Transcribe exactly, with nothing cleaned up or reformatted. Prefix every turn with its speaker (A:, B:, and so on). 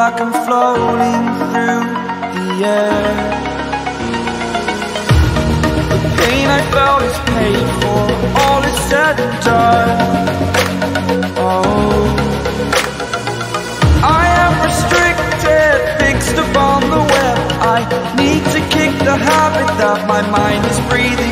A: like I'm floating through the air. The pain I felt is paid for, all is said and done. Oh, I am restricted, fixed upon the web. I need to kick the habit that my mind is breathing